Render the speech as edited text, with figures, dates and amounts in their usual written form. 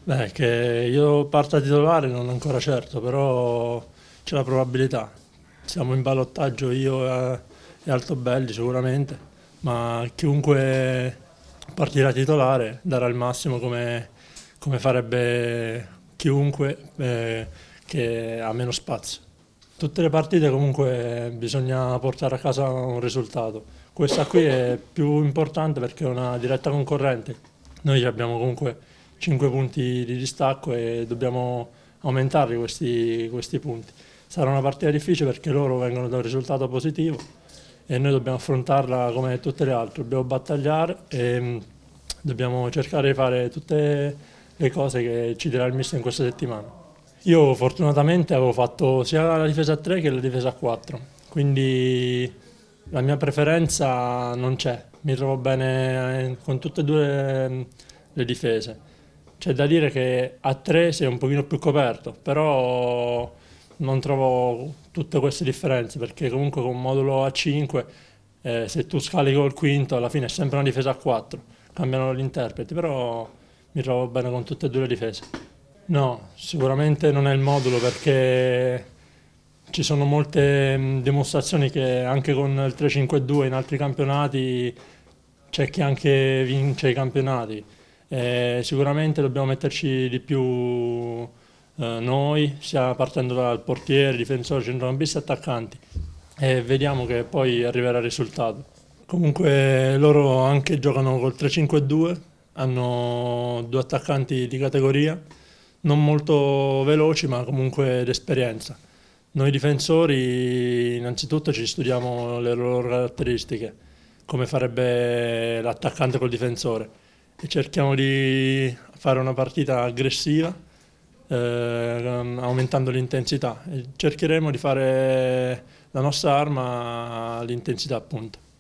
Beh, che io parta titolare non è ancora certo, però c'è la probabilità. Siamo in ballottaggio io e Altobelli sicuramente, ma chiunque partirà titolare darà il massimo come farebbe chiunque che ha meno spazio. Tutte le partite comunque bisogna portare a casa un risultato. Questa qui è più importante perché è una diretta concorrente. Noi abbiamo comunque 5 punti di distacco e dobbiamo aumentarli questi punti. Sarà una partita difficile perché loro vengono da un risultato positivo e noi dobbiamo affrontarla come tutte le altre. Dobbiamo battagliare e dobbiamo cercare di fare tutte le cose che ci dirà il mister in questa settimana. Io fortunatamente avevo fatto sia la difesa a 3 che la difesa a 4, quindi la mia preferenza non c'è, mi trovo bene con tutte e due le difese. C'è da dire che a 3 sei un pochino più coperto, però non trovo tutte queste differenze perché comunque con modulo a 5 se tu scali col quinto alla fine è sempre una difesa a 4, cambiano gli interpreti, però mi trovo bene con tutte e due le difese. No, sicuramente non è il modulo perché ci sono molte dimostrazioni che anche con il 3-5-2 in altri campionati c'è chi anche vince i campionati. Sicuramente dobbiamo metterci di più noi, sia partendo dal portiere, difensore, centrocampista e attaccanti. E vediamo che poi arriverà il risultato. Comunque loro anche giocano col 3-5-2, hanno due attaccanti di categoria, non molto veloci ma comunque d'esperienza. Noi difensori innanzitutto ci studiamo le loro caratteristiche, come farebbe l'attaccante col difensore e cerchiamo di fare una partita aggressiva aumentando l'intensità e cercheremo di fare la nostra arma l'intensità appunto.